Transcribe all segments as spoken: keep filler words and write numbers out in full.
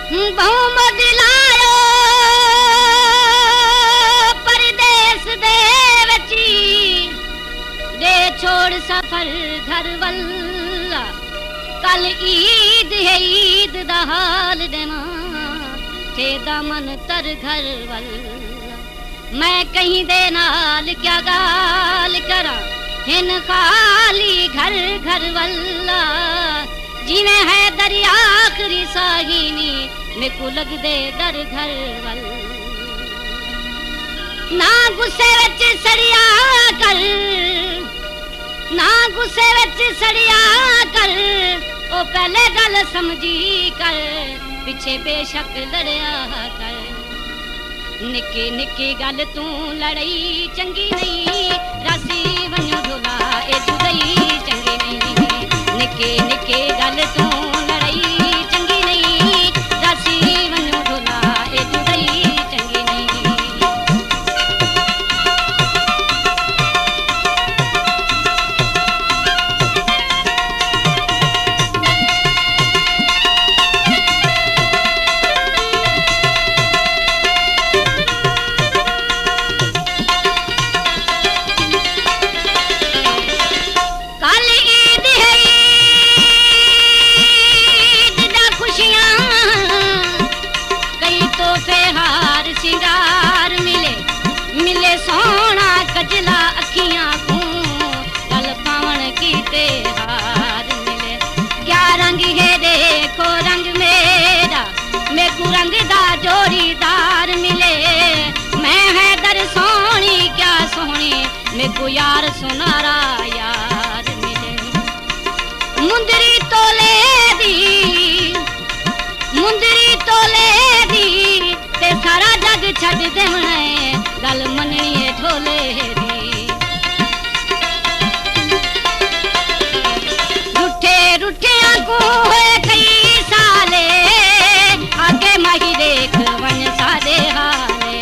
बहुमत लायो परदेस दे वची दे छोड़ सफर घर वल्ला कल ईद है ईद दा हाल देवा थे दामन तर घर वल्ला मैं कहीं दे नाल क्या गाल करा हिन खाली घर घर वल्ला जिने है दरिया आखिरी साहिनी मेरे को लग दे दर घर वल ना गुस्से विच सड़िया कर ना गुस्से विच सड़िया कर ओ पहले गल समझी कर पिछे बेशक लड़िया कर निक्की निक्की गल तू लड़ाई चंगी नहीं रासी वन्यो ढोला ए जुदाई चंगी नहीं निक्की निक्की गल तू लड़ाई चंगी नहीं रासी वन्यो ढोला ए जुदाई चंगी नहीं कजला अखियां को गल पावन की हार मिले क्या रंग है देखो रंग मेरा मेरे को रंग दा जोड़ीदार मिले मैं है दर सोनी क्या सोनी मेरे को यार सुनारा यार मिले मुंदरी तोले दी मुंदरी तोले दी ते सारा जग छड़ देवना गल मननी है ढोले दी रूठे रूठिया को है कई साले आगे माही देख वन सारे हाले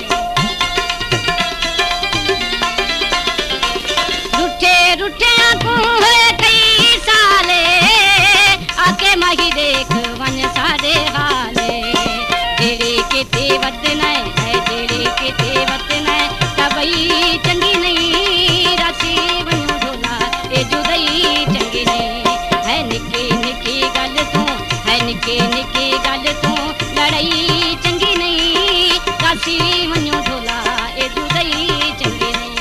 रूठे रूठिया को है कई साले आगे माही देख वन सारे हाले तेरे के तेवत न है तेरे के तेवत न तबई चंगी नहीं रासी वन्यो ढोला ए जुदाई चंगी नहीं है निकी निकी गल तू है निकी निकी गल तू लड़ाई चंगी नहीं रासी वन्यो ढोला ए जुदाई चंगी नहीं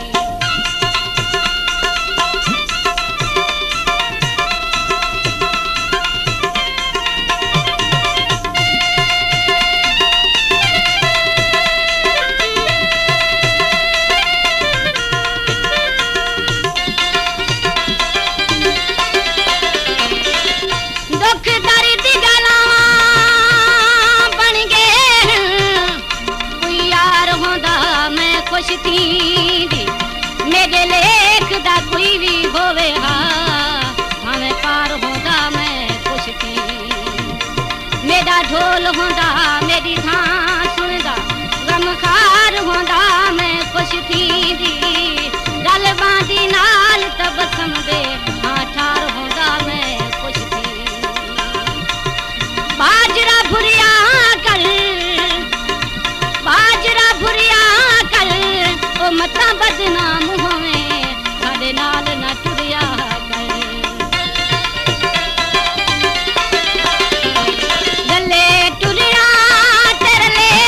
खुश थी मेरे लेख दा कोई भी होवे हा हमें पार होगा मैं खुश थी मेरा ढोल होंदा मेरी थां सुनदा गमखार होंदा मैं खुश थी गल बांधी नाल तबसम दे हाँ ठार होंदा मैं खुश थी बाजरा भुरिया कर बाजरा भुरिया ओ मता बदनाम होवे साडे नाल ना टुरिया कर गले टुरिया तेरे ले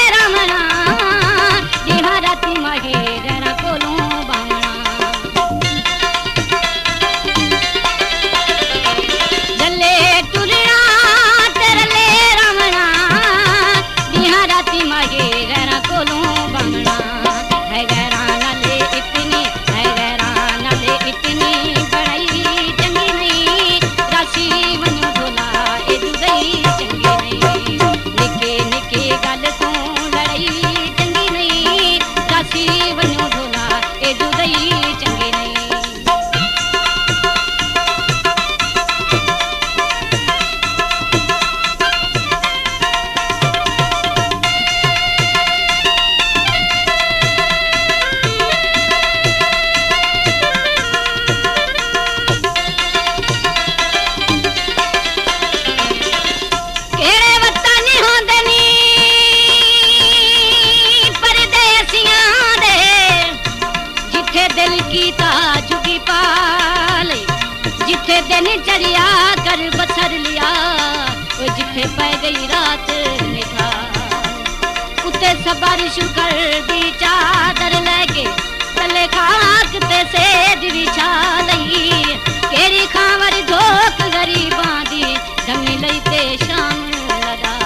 पै गई रात निखार उते सबर शुकर दी चादर लैके तले खाक ते सेज विछा लई केरी खावर झोक गरीबां दी धमी लई ते शाम लगा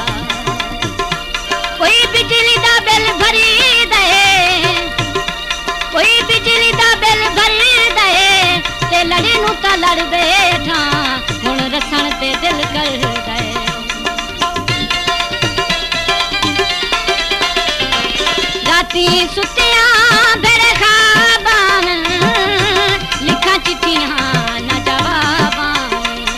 कोई बिजली दा बिल भरी दे कोई बिजली दा बिल भरी दे ते लड़ी नू ता लड़ बैठा हुण रसण ते दिल कर दे राती सुतिया भेरे खाबान लिखा चिट्ठियां न जवाबान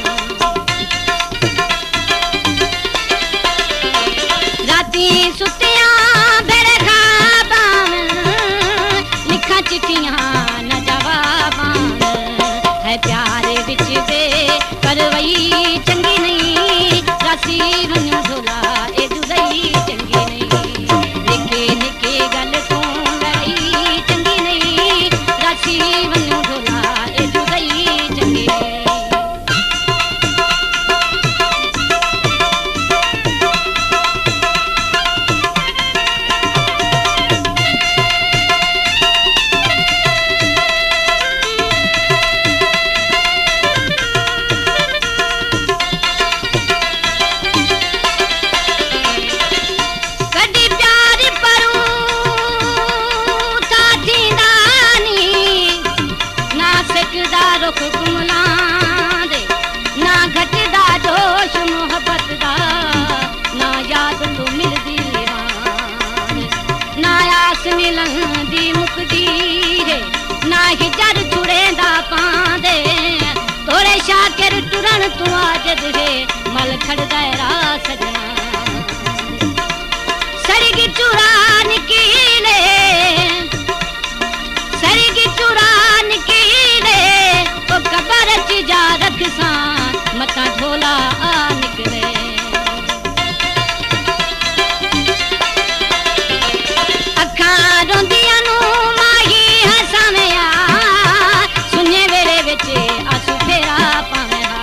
राती सुतिया भेरे खाबान लिखा चिट्ठियां न जवाबान है प्यारे बिच बे करवई चंगी नहीं रासी वञो ढोला ए जुदाई चंगी नहीं निके निके गल तू लड़ाई चंगी नहीं रासी वञो ढोला ए जुदाई चंगी नहीं रुख कुमला दे ना घटदा जोश मोहब्बत दा ना याद तू मिलदी वान ना आस मिलन दी मुकदी है ना ही जर छुड़ेंदा पांदे तोरे शाकिर टुरन तू आजद है मल खड़दा रा सजना सरगी चुरा निकीले सरगी चुरा निकीले कबर जा रखसा मता ढोला आ निकले अखा रोंदियां नू माही हसावेया सुने वेले विच आंसू फेरा पावेया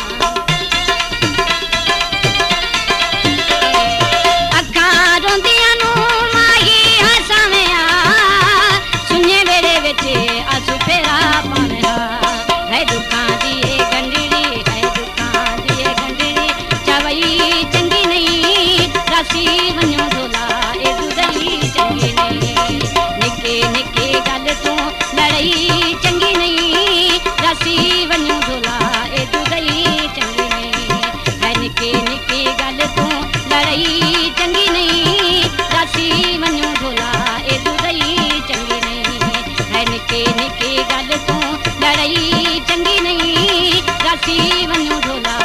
अखा रोंदियां नू माही हसावेया सुने वेले विच आंसू फेरा पावेया है दुखां दी ए गंढड़ी है दुखां दी ए गंढड़ी चवई चंगी नहीं रासी वञो ढोला ए जुदाई चंगी नहीं निके निके गल तू लड़ाई चंगी नहीं रासी वञो ढोला ए जुदाई चंगी नहीं है निके निके गल तू लड़ाई चंगी नहीं रासी वञो ढोला ए जुदाई चंगी नहीं है निके निके गल तू लड़ाई चंगी नहीं रासी वञो ढोला